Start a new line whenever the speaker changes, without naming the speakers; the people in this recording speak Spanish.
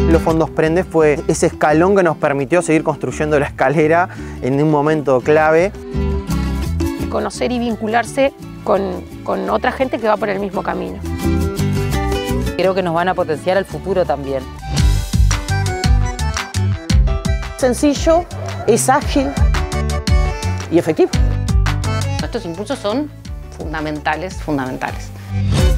Los fondos Prende fue ese escalón que nos permitió seguir construyendo la escalera en un momento clave.
Conocer y vincularse con otra gente que va por el mismo camino.
Creo que nos van a potenciar al futuro también.
Sencillo, es ágil y efectivo.
Estos impulsos son fundamentales.